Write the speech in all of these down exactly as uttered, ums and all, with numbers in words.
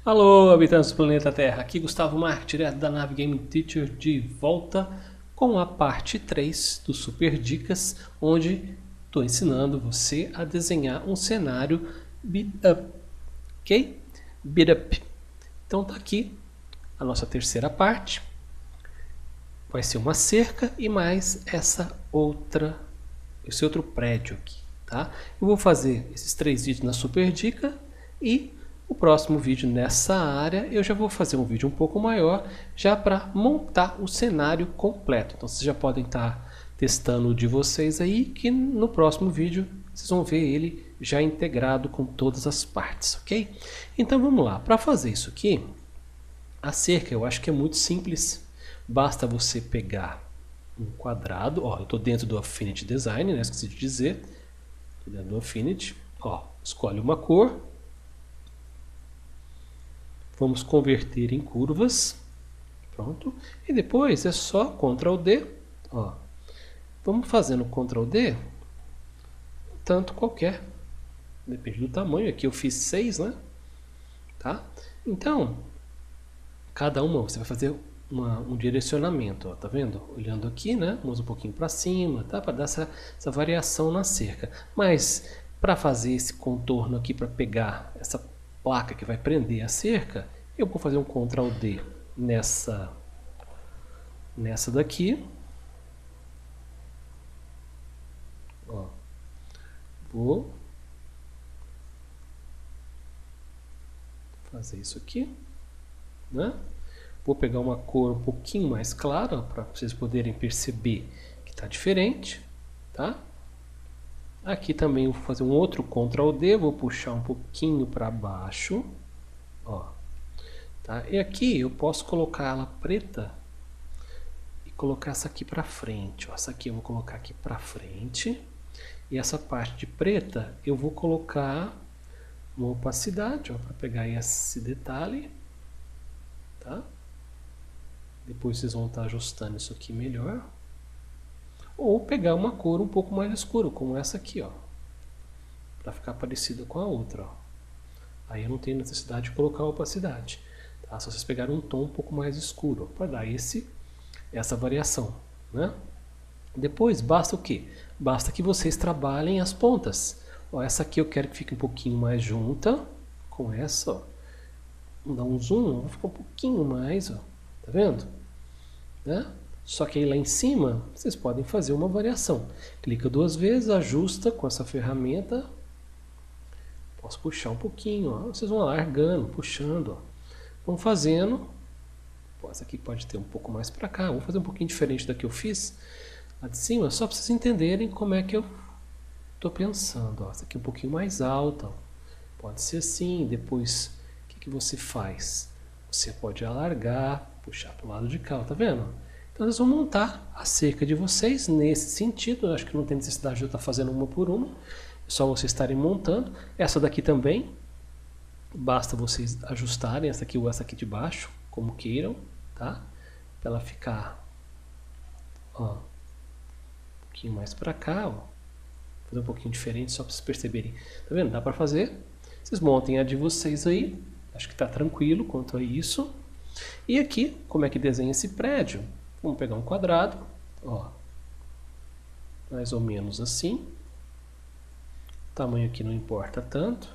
Alô, habitantes do planeta Terra, aqui Gustavo Marques, direto da nave Game Teacher, de volta com a parte três do Super Dicas, onde estou ensinando você a desenhar um cenário beat up, ok? Beat up. Então tá aqui a nossa terceira parte, vai ser uma cerca e mais essa outra, esse outro prédio aqui, tá? Eu vou fazer esses três vídeos na Super Dica e o próximo vídeo nessa área eu já vou fazer um vídeo um pouco maior já para montar o cenário completo. Então vocês já podem estar testando o de vocês aí, que no próximo vídeo vocês vão ver ele já integrado com todas as partes, ok? Então vamos lá, para fazer isso aqui, a cerca eu acho que é muito simples, basta você pegar um quadrado, ó, eu estou dentro do Affinity Design, né, esqueci de dizer, estou dentro do Affinity, ó, escolhe uma cor, vamos converter em curvas, pronto, e depois é só control D, ó, vamos fazendo control D, um tanto qualquer, depende do tamanho, aqui eu fiz seis, né, tá, então, cada uma você vai fazer uma, um direcionamento, ó, tá vendo, olhando aqui, né, vamos um pouquinho para cima, tá, para dar essa, essa variação na cerca, mas para fazer esse contorno aqui, para pegar essa placa que vai prender a cerca, eu vou fazer um control D nessa, nessa daqui. Ó, vou fazer isso aqui, né? Vou pegar uma cor um pouquinho mais clara para vocês poderem perceber que está diferente, tá? Aqui também vou fazer um outro control D, vou puxar um pouquinho para baixo, ó, tá? E aqui eu posso colocar ela preta e colocar essa aqui para frente, ó. Essa aqui eu vou colocar aqui para frente e essa parte de preta eu vou colocar uma opacidade, ó, para pegar esse detalhe, tá? Depois vocês vão estar ajustando isso aqui melhor. Ou pegar uma cor um pouco mais escura, como essa aqui, ó, para ficar parecida com a outra, ó. Aí eu não tenho necessidade de colocar a opacidade, tá? Se vocês pegarem um tom um pouco mais escuro, para dar esse, essa variação, né? Depois basta o que? Basta que vocês trabalhem as pontas. Ó, essa aqui eu quero que fique um pouquinho mais junta com essa, ó. Vamos dar um zoom, vai ficar um pouquinho mais, ó, tá vendo? Né? Só que aí lá em cima, vocês podem fazer uma variação. Clica duas vezes, ajusta com essa ferramenta. Posso puxar um pouquinho, ó. Vocês vão largando, puxando, ó. Vão fazendo. Pô, essa aqui pode ter um pouco mais para cá. Vou fazer um pouquinho diferente da que eu fiz lá de cima, só para vocês entenderem como é que eu estou pensando. Ó. Essa aqui é um pouquinho mais alta, ó. Pode ser assim. Depois, o que, que você faz? Você pode alargar, puxar para o lado de cá, ó. Tá vendo? Então vocês vão montar a cerca de vocês nesse sentido. Eu acho que não tem necessidade de eu estar fazendo uma por uma. É só vocês estarem montando. Essa daqui também. Basta vocês ajustarem essa aqui ou essa aqui de baixo, como queiram, tá? Para ela ficar, ó, um pouquinho mais para cá, ó. Fazer um pouquinho diferente só para vocês perceberem. Tá vendo? Dá para fazer. Vocês montem a de vocês aí. Acho que tá tranquilo quanto a isso. E aqui, como é que desenha esse prédio? Vamos pegar um quadrado, ó, mais ou menos assim. O tamanho aqui não importa tanto.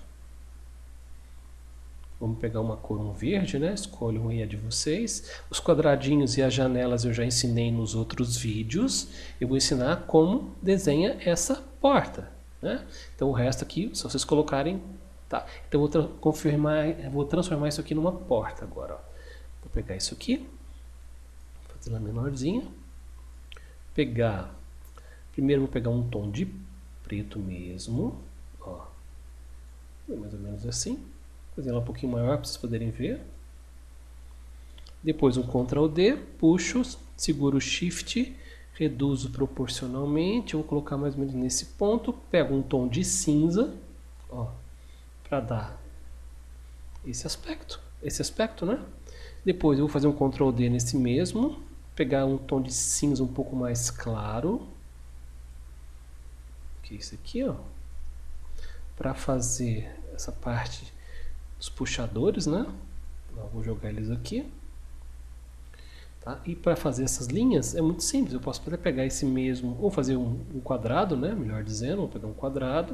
Vamos pegar uma cor, um verde, né? Escolham aí a de vocês. Os quadradinhos e as janelas eu já ensinei nos outros vídeos. Eu vou ensinar como desenha essa porta, né? Então o resto aqui, se vocês colocarem, tá? Então eu vou confirmar, vou transformar isso aqui numa porta agora, ó. Vou pegar isso aqui. Fazer ela menorzinha, pegar, primeiro vou pegar um tom de preto mesmo, ó, mais ou menos assim, fazer ela um pouquinho maior para vocês poderem ver, depois um control D, puxo, seguro o shift, reduzo proporcionalmente, eu vou colocar mais ou menos nesse ponto, pego um tom de cinza, ó, para dar esse aspecto, esse aspecto, né? Depois eu vou fazer um control D nesse mesmo, pegar um tom de cinza um pouco mais claro, que é esse aqui, ó, para fazer essa parte dos puxadores, né? Eu vou jogar eles aqui. Tá? E para fazer essas linhas é muito simples. Eu posso até pegar esse mesmo, ou fazer um, um quadrado, né? Melhor dizendo, vou pegar um quadrado,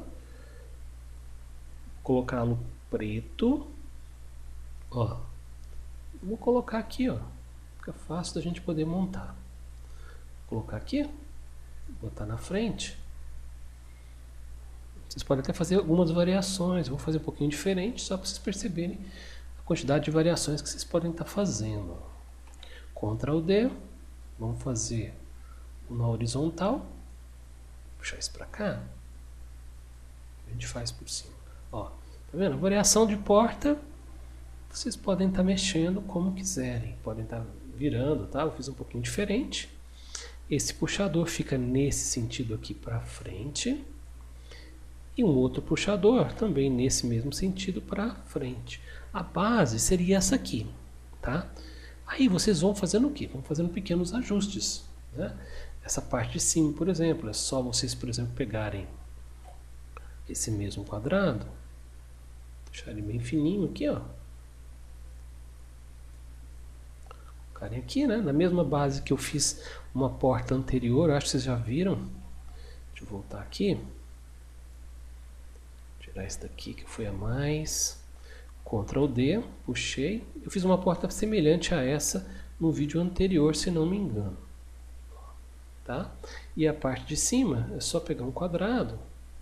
colocá-lo preto. Ó, vou colocar aqui, ó. Fica fácil da gente poder montar. Vou colocar aqui, botar na frente. Vocês podem até fazer algumas variações. Vou fazer um pouquinho diferente, só para vocês perceberem a quantidade de variações que vocês podem estar fazendo. Ctrl D, vamos fazer na horizontal, puxar isso para cá, a gente faz por cima. Ó, tá vendo? Variação de porta, vocês podem estar mexendo como quiserem, podem estar virando, tá? Eu fiz um pouquinho diferente. Esse puxador fica nesse sentido aqui para frente. E um outro puxador também nesse mesmo sentido para frente. A base seria essa aqui, tá? Aí vocês vão fazendo o quê? Vão fazendo pequenos ajustes, né? Essa parte de cima, por exemplo, é só vocês, por exemplo, pegarem esse mesmo quadrado, deixar ele bem fininho aqui, ó. Colocarem aqui, né? Na mesma base que eu fiz uma porta anterior, acho que vocês já viram. Deixa eu voltar aqui. Tirar esse daqui que foi a mais. Ctrl D, puxei. Eu fiz uma porta semelhante a essa no vídeo anterior, se não me engano. Tá? E a parte de cima é só pegar um quadrado,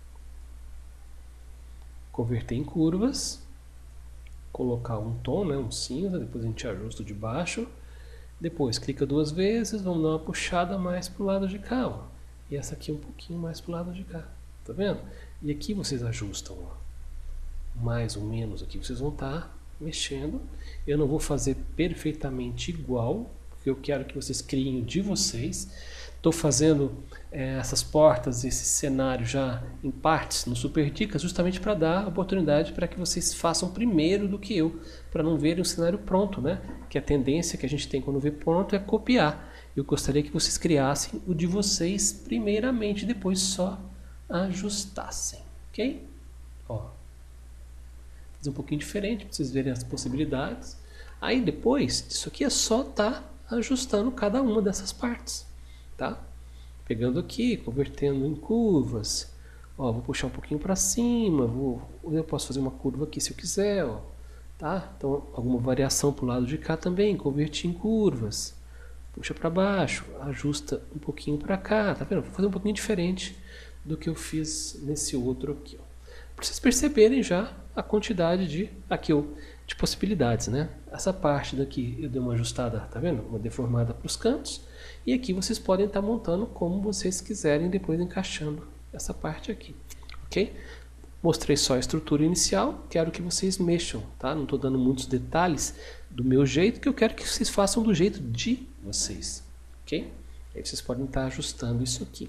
converter em curvas, colocar um tom, né, um cinza, depois a gente ajusta o de baixo. Depois clica duas vezes, vamos dar uma puxada mais para o lado de cá. Ó. E essa aqui um pouquinho mais para o lado de cá. Tá vendo? E aqui vocês ajustam, ó. Mais ou menos aqui vocês vão estar mexendo. Eu não vou fazer perfeitamente igual, porque eu quero que vocês criem de vocês. Estou fazendo é, essas portas, esse cenário já em partes no Super Dicas, justamente para dar oportunidade para que vocês façam primeiro do que eu, para não verem o cenário pronto, né? Que a tendência que a gente tem quando vê pronto é copiar. Eu gostaria que vocês criassem o de vocês primeiramente, depois só ajustassem, ok? Ó, fazer um pouquinho diferente para vocês verem as possibilidades. Aí depois, isso aqui é só estar tá ajustando cada uma dessas partes. Tá? Pegando aqui, convertendo em curvas. Ó, vou puxar um pouquinho para cima, vou, eu posso fazer uma curva aqui se eu quiser, ó, tá? Então, alguma variação para o lado de cá também, convertir em curvas. Puxa para baixo, ajusta um pouquinho para cá, tá vendo? Vou fazer um pouquinho diferente do que eu fiz nesse outro aqui, ó. Para vocês perceberem já a quantidade de, aqui, ó, de possibilidades, né? Essa parte daqui eu dei uma ajustada, tá vendo? Uma deformada para os cantos. E aqui vocês podem estar montando como vocês quiserem, depois encaixando essa parte aqui, ok? Mostrei só a estrutura inicial, quero que vocês mexam, tá? Não estou dando muitos detalhes do meu jeito, que eu quero que vocês façam do jeito de vocês, ok? Aí vocês podem estar ajustando isso aqui,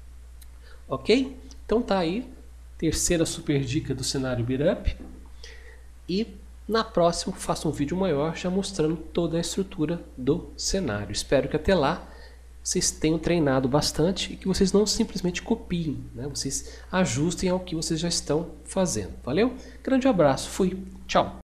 ok? Então tá aí, terceira super dica do cenário Beat Up. E na próxima faço um vídeo maior já mostrando toda a estrutura do cenário. Espero que até lá vocês tenham treinado bastante e que vocês não simplesmente copiem, né? Vocês ajustem ao que vocês já estão fazendo. Valeu? Grande abraço, fui, tchau!